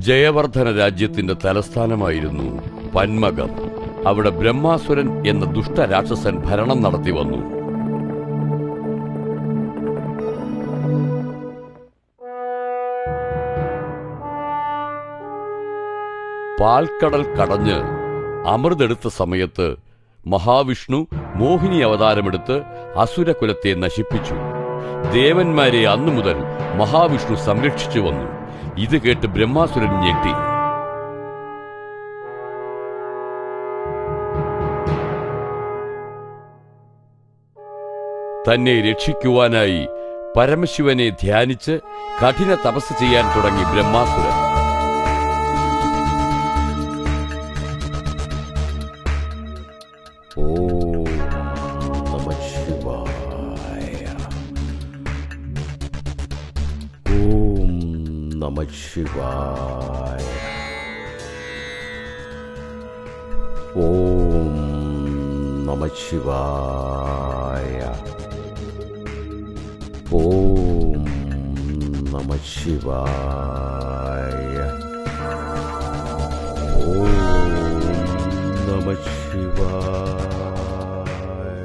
ജയവർദ്ധന രാജ്യത്തിന്റെ തലസ്ഥാനമായിരുന്നു പന്മകം. അവിടെ ബ്രഹ്മാസുരൻ എന്ന ദുഷ്ടരാക്ഷസൻ ഭരണം നടത്തി വന്നു. പാൽക്കടൽ കടഞ്ഞ് അമൃതെടുത്ത സമയത്ത് മഹാവിഷ്ണു മോഹിനി അവതാരമെടുത്ത് അസുരകുലത്തെ നശിപ്പിച്ചു. ദേവന്മാരെ അന്നു മുതൽ മഹാവിഷ്ണു സംരക്ഷിച്ചു വന്നു. ഇത് കേട്ട് ബ്രഹ്മാസുരൻ ഞെട്ടി. തന്നെ രക്ഷിക്കുവാനായി പരമശിവനെ ധ്യാനിച്ച് കഠിന തപസ് ചെയ്യാൻ തുടങ്ങി ബ്രഹ്മാസുരൻ. ശിവായ. ഓം നമഃ ശിവായ. ഓം നമഃ ശിവായ. ഓം നമഃ ശിവായ.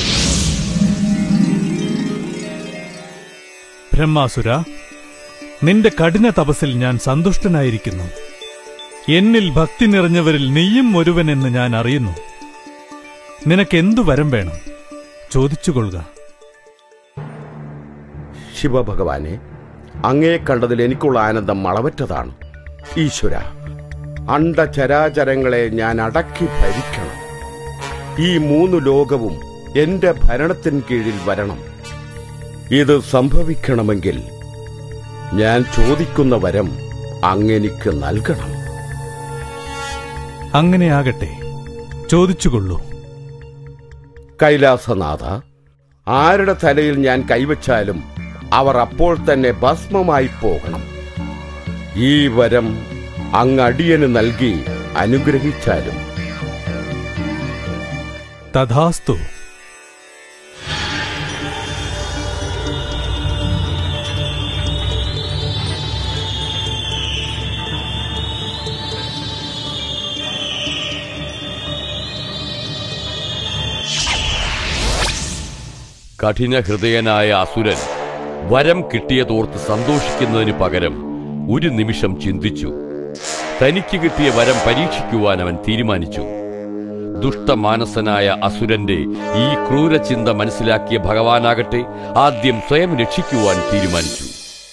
ബ്രഹ്മാസുര, നിന്റെ കഠിന തപസ്സിൽ ഞാൻ സന്തുഷ്ടനായിരിക്കുന്നു. എന്നിൽ ഭക്തി നിറഞ്ഞവരിൽ നീയും ഒരുവനെന്ന് ഞാൻ അറിയുന്നു. നിനക്കെന്തു വരം വേണം? ചോദിച്ചുകൊള്ളുക. ശിവഭഗവാനെ, അങ്ങയെ കണ്ടതിൽ എനിക്കുള്ള ആനന്ദം അളവറ്റതാണ്. ഈശ്വര, അണ്ടചരാചരങ്ങളെ ഞാൻ അടക്കി ഭരിക്കണം. ഈ 3 ലോകവും എന്റെ ഭരണത്തിന് കീഴിൽ വരണം. ഇത് സംഭവിക്കണമെങ്കിൽ ഞാൻ ചോദിക്കുന്ന വരം അങ്ങെനിക്ക് നൽകണം. അങ്ങനെയാകട്ടെ, ചോദിച്ചുകൊള്ളൂ. കൈലാസനാഥ, ആരുടെ തലയിൽ ഞാൻ കൈവച്ചാലും അവർ അപ്പോൾ തന്നെ ഭസ്മമായി പോകണം. ഈ വരം അങ്ങ് അടിയന് നൽകി അനുഗ്രഹിച്ചാലും. തഥാസ്തു. കഠിനഹൃദയനായ അസുരൻ വരം കിട്ടിയതോർത്ത് സന്തോഷിക്കുന്നതിന് പകരം ഒരു നിമിഷം ചിന്തിച്ചു. തനിക്ക് കിട്ടിയ വരം പരീക്ഷിക്കുവാൻ അവൻ തീരുമാനിച്ചു. ദുഷ്ടമാനസനായ അസുരന്റെ ഈ ക്രൂരചിന്ത മനസ്സിലാക്കിയ ഭഗവാനാകട്ടെ ആദ്യം സ്വയം രക്ഷിക്കുവാൻ തീരുമാനിച്ചു.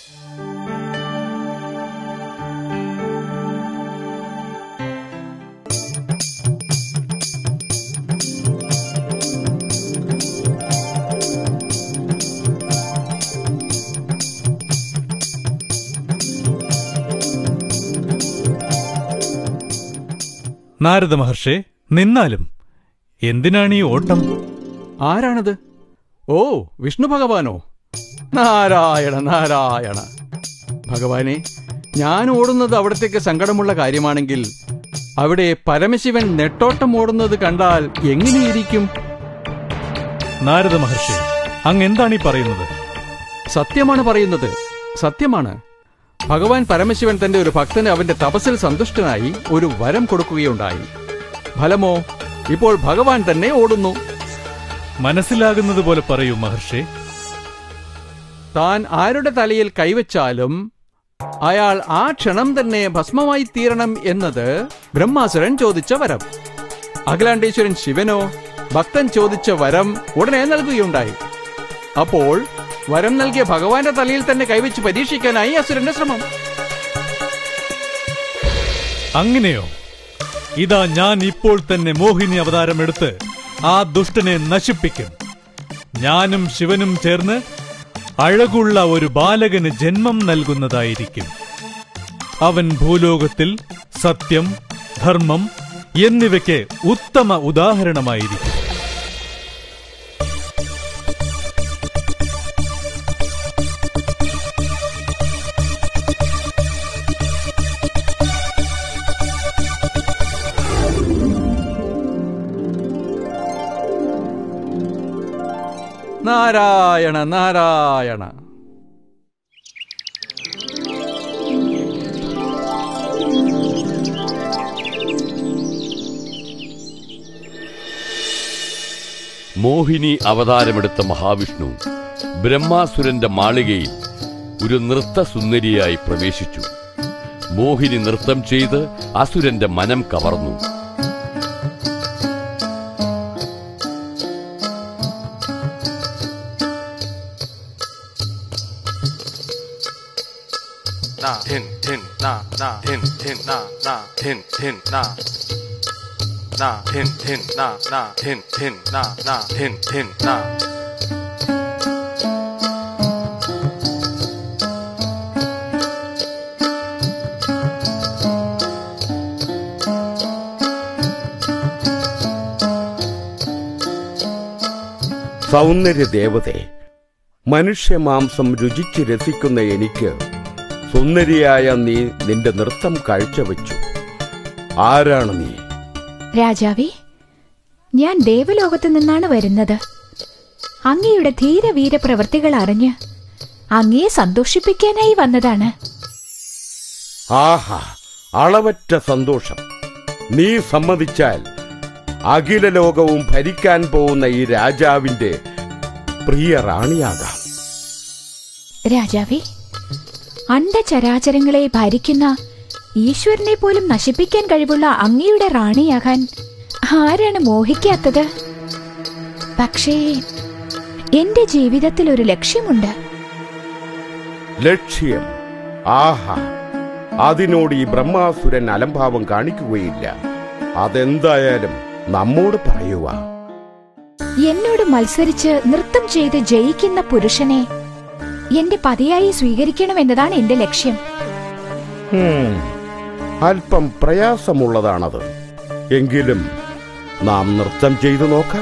നാരദ മഹർഷേ, നിന്നാലും എന്തിനാണ് ഈ ഓട്ടം? ആരാണത്? ഓ, വിഷ്ണു ഭഗവാനോ? നാരായണ നാരായണ. ഭഗവാനെ, ഞാൻ ഓടുന്നത് അവിടത്തേക്ക് സങ്കടമുള്ള കാര്യമാണെങ്കിൽ അവിടെ പരമശിവൻ നെട്ടോട്ടം ഓടുന്നത് കണ്ടാൽ എങ്ങനെയിരിക്കും? നാരദ മഹർഷി, അങ്ങ് എന്താണീ പറയുന്നത്? സത്യമാണ് പറയുന്നത്, സത്യമാണ്. ഭഗവാൻ പരമശിവൻ തന്റെ ഒരു ഭക്തന് അവന്റെ തപസ്സിൽ സന്തുഷ്ടനായി ഒരു വരം കൊടുക്കുകയുണ്ടായി. ഫലമോ, ഇപ്പോൾ ഭഗവാൻ തന്നെ ഓടുന്നു. മനസ്സിലാകുന്നത് പോലെ പറയൂ മഹർഷി. താൻ ആരുടെ തലയിൽ കൈവച്ചാലും അയാൾ ആ ക്ഷണം തന്നെ ഭസ്മമായി തീരണം എന്നത് ബ്രഹ്മാസുരൻ ചോദിച്ച വരം. അഖിലാണ്ടേശ്വരൻ ശിവനോ ഭക്തൻ ചോദിച്ച വരം ഉടനെ നൽകുകയുണ്ടായി. അപ്പോൾ വരം നൽകിയ ഭഗവാന്റെ തലയിൽ തന്നെ കൈവച്ച് പരീക്ഷിക്കാനായി അസുരന്റെ ശ്രമം. അങ്ങനെയോ? ഇതാ ഞാൻ ഇപ്പോൾ തന്നെ മോഹിനി അവതാരമെടുത്ത് ആ ദുഷ്ടനെ നശിപ്പിക്കും. ഞാനും ശിവനും ചേർന്ന് അഴകുള്ള ഒരു ബാലകന് ജന്മം നൽകുന്നതായിരിക്കും. അവൻ ഭൂലോകത്തിൽ സത്യം, ധർമ്മം എന്നിവയ്ക്ക് ഉത്തമ ഉദാഹരണമായിരിക്കും. നാരായണ നാരായണ. മോഹിനി അവതാരമെടുത്ത മഹാവിഷ്ണു ബ്രഹ്മാസുരന്റെ മാളികയിൽ ഒരു നൃത്തസുന്ദരിയായി പ്രവേശിച്ചു. മോഹിനി നൃത്തം ചെയ്ത് അസുരന്റെ മനം കവർന്നു. സൗന്ദര്യ ദേവതേ, മനുഷ്യമാംസം രുചിച്ച് രസിക്കുന്ന എനിക്ക് സുന്ദരിയായ നീ നിന്റെ നൃത്തം കാഴ്ചവെച്ചു. ആരാണ് നീ? രാജാവേ, ഞാൻ ദേവലോകത്തു നിന്നാണ് വരുന്നത്. അങ്ങയുടെ ധീരവീര പ്രവൃത്തികൾ അറിഞ്ഞ് അങ്ങയെ സന്തോഷിപ്പിക്കാനായി വന്നതാണ്. ആഹാ, അളവറ്റ സന്തോഷം. നീ സമ്മതിച്ചാൽ അഖില ലോകവും ഭരിക്കാൻ പോകുന്ന ഈ രാജാവിന്റെ പ്രിയ റാണിയാകാം. രാജാവേ, അണ്ഡചരാചരങ്ങളെ ഭരിക്കുന്ന ഈശ്വരനെ പോലും നശിപ്പിക്കാൻ കഴിവുള്ള അങ്ങയുടെ റാണിയാകാൻ ആരാണ് മോഹിക്കാത്തത്? പക്ഷേ എന്റെ ജീവിതത്തിൽ ഒരു ലക്ഷ്യമുണ്ട്. ലക്ഷ്യം? ആഹാ, അതിനോട് ഈ ബ്രഹ്മാസുരൻ അലംഭാവം കാണിക്കുകയില്ല. അതെന്തായാലും നമ്മോട് പറയുക. എന്നോട് മത്സരിച്ച് നൃത്തം ചെയ്ത് ജയിക്കുന്ന പുരുഷനെ എന്റെ പതിയായി സ്വീകരിക്കണമെന്നതാണ് എന്റെ ലക്ഷ്യം. അല്പം പ്രയാസമുള്ളതാണത്. എങ്കിലും നാം നൃത്തം ചെയ്തു നോക്കാം.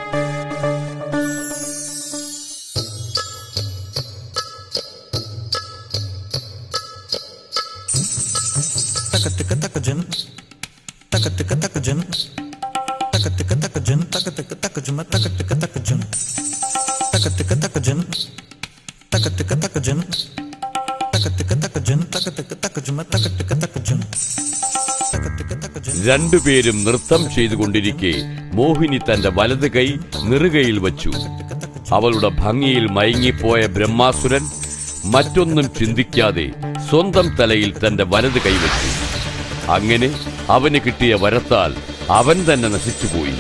രണ്ടുപേരും നൃത്തം ചെയ്തുകൊണ്ടിരിക്കെ മോഹിനി തന്റെ വലത് കൈ നെറുകയിൽ വച്ചു. അവളുടെ ഭംഗിയിൽ മയങ്ങിപ്പോയ ബ്രഹ്മാസുരൻ മറ്റൊന്നും ചിന്തിക്കാതെ സ്വന്തം തലയിൽ തന്റെ വലത് കൈവച്ചു. അങ്ങനെ അവന് കിട്ടിയ വരത്താൽ അവൻ തന്നെ നശിച്ചുപോയി.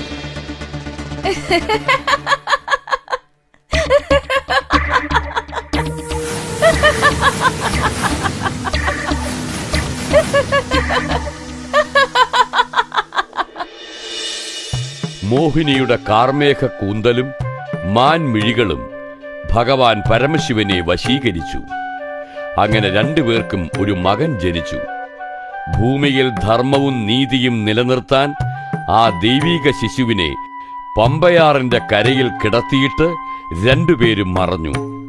മോഹിനിയുടെ കാർമേഘ കൂന്തലും മാൻമിഴികളും ഭഗവാൻ പരമശിവനെ വശീകരിച്ചു. അങ്ങനെ രണ്ടുപേർക്കും ഒരു മകൻ ജനിച്ചു. ഭൂമിയിൽ ധർമ്മവും നീതിയും നിലനിർത്താൻ ആ ദൈവീക ശിശുവിനെ പമ്പയാറിന്റെ കരയിൽ കിടത്തിയിട്ട് രണ്ടുപേരും മറഞ്ഞു.